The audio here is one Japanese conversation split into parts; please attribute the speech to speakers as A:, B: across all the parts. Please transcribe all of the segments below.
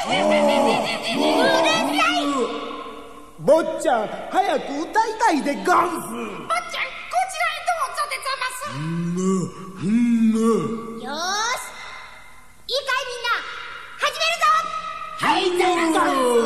A: 坊ちゃん、早く歌いたいでゴンス。坊ちゃん、こちらへどうぞでざます。よーし、いいかいみんな、始めるぞ。はい、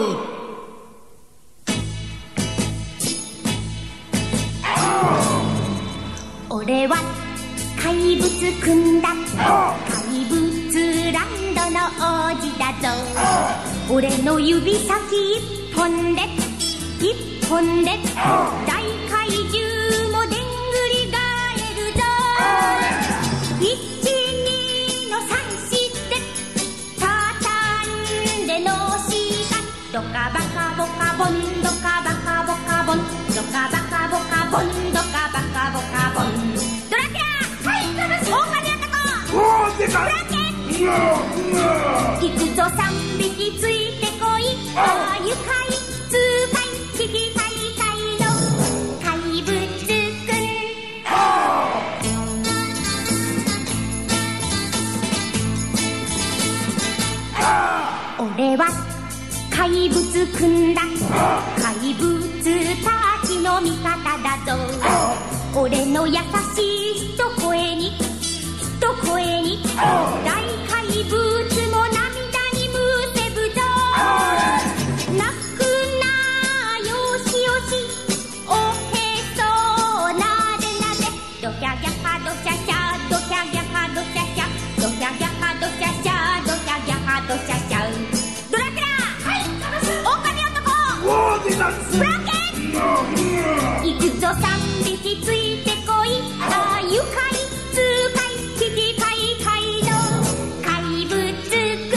B: 俺は怪物くんだ、怪物ランドの王子だぞ。俺の指先一本で一本で大怪獣もでんぐり返るぞ。12の3して畳んでのしがドカバカボカボンドカバカボカボンドカバカボカボンドカバカボカボン。ドラキュラ、はい、狼男、
A: おー、でかい。
B: 行くぞ3匹ついてこい。ああ愉快痛快危機大会の怪物くん。俺は怪物くんだ、怪物たちの味方だぞ。俺の優しい一声に大怪物も涙にむせぶぞ。泣くなよしよし、おへそなでなで、ドキャギャカドシャシャ、ドキャギャカドシャシャ、ドキャギャカドシャシャ、ドキャギャカドシャシャ。ドラキュラ、はい、狼男、
A: おー、でかい。
B: ブランケン、行くぞ3匹ついてこい。ああ愉快痛快危機大会の怪物くん。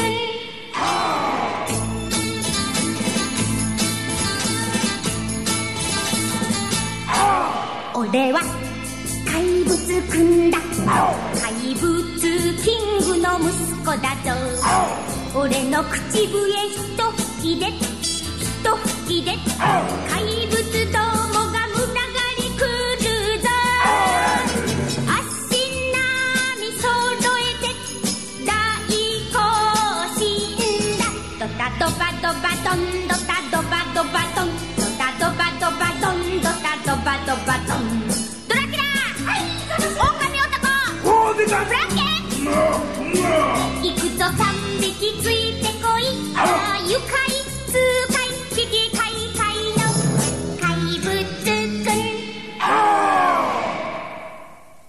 B: 俺は怪物くんだ、怪物キングの息子だぞ。俺の口笛一吹きで怪物どもが群がり来るぞ。足並み揃えて大行進だ。ドタドバドバドン、ドタドバドバドン、ドタドバドバドン、ドタドバドバドン。ドラキュラ、はい、狼男、
A: おー、でかい。
B: フランケン、